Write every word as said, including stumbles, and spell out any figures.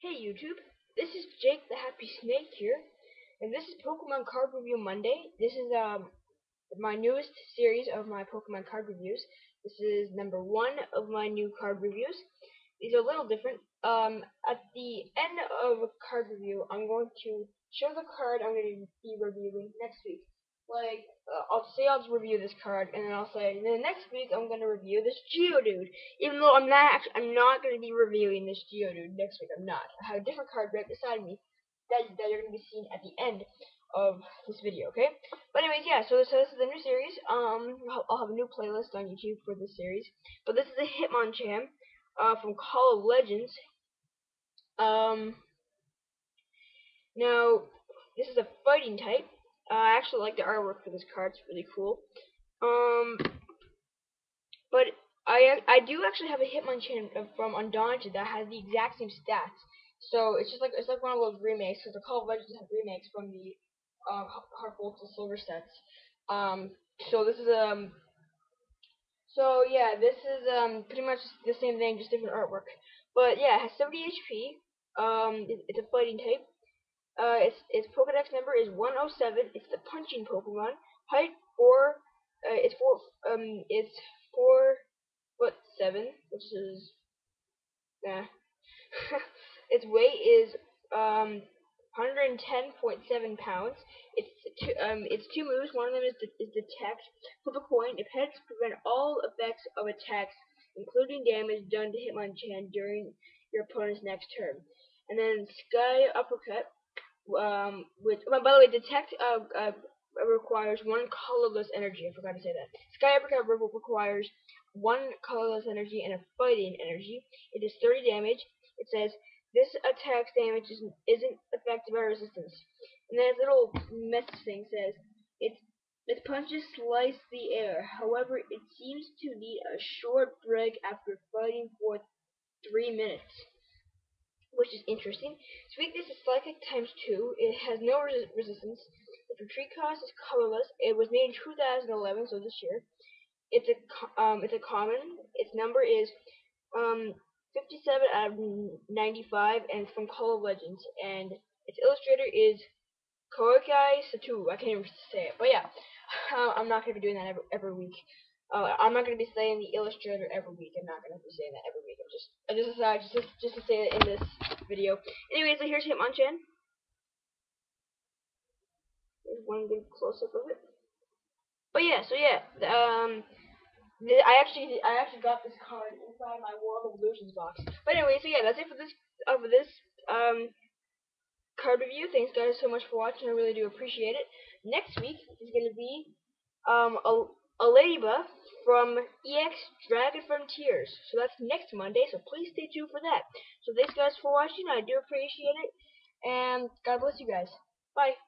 Hey YouTube, this is Jake the Happy Snake here, and this is Pokemon Card Review Monday. This is um my newest series of my Pokemon card reviews. This is number one of my new card reviews. These are a little different. Um, at the end of a card review, I'm going to show the card I'm going to be reviewing next week. Like, uh, I'll say I'll just review this card, and then I'll say, and then next week I'm going to review this Geodude. Even though I'm not, actually, I'm not going to be reviewing this Geodude next week. I'm not. I have a different card right beside me that that you're going to be seeing at the end of this video. Okay. But anyways, yeah. So this, so this is the new series. Um, I'll, I'll have a new playlist on YouTube for this series. But this is a Hitmonchan, uh, from Call of Legends. Um, now this is a fighting type. Uh, I actually like the artwork for this card. It's really cool. Um, but I I do actually have a Hitmonchan from Undaunted that has the exact same stats. So it's just like it's like one of those remakes, because the Call of Legends have remakes from the uh, Heart Gold to Silver sets. Um, so this is um so yeah, this is um pretty much the same thing, just different artwork. But yeah, it has seventy H P. Um, it, it's a fighting type. Uh, its its Pokedex number is one oh seven. It's the punching Pokemon. Height four. Uh, it's four. Um, it's four foot seven, which is nah. Its weight is um one hundred ten point seven pounds. It's two, um it's two moves. One of them is de is detect. Flip a coin. If heads, prevent all effects of attacks, including damage done to Hitmonchan during your opponent's next turn. And then Sky Uppercut. Um, which, oh, by the way, detect uh, uh, requires one colorless energy. I forgot to say that. Sky Uppercut requires one colorless energy and a fighting energy. It is thirty damage. It says this attack's damage isn't, isn't affected by resistance. And then its little message thing says its its punches slice the air. However, it seems to need a short break after fighting for three minutes, which is interesting. Its weakness is Psychic times two. It has no res resistance. Its retreat cost is colorless. It was made in two thousand eleven, so this year. It's a um, it's a common. Its number is um fifty-seven out of ninety-five, and it's from Call of Legends. And its illustrator is Koikai Satu. I can't even say it, but yeah, uh, I'm not gonna be doing that every every week. Uh, I'm not gonna be saying the illustrator every week. I'm not gonna be saying that every week. I'm just I just decided just just to say it in this video. Anyway, so here's Hitmonchan. There's one good close up of it. But yeah, so yeah, um, I actually I actually got this card inside my World of Illusions box. But anyway, so yeah, that's it for this uh, for this um card review. Thanks guys so much for watching. I really do appreciate it. Next week is gonna be um a a Ladybug from E X Dragon Frontiers. So that's next Monday, so please stay tuned for that. So thanks guys for watching. I do appreciate it. And God bless you guys. Bye.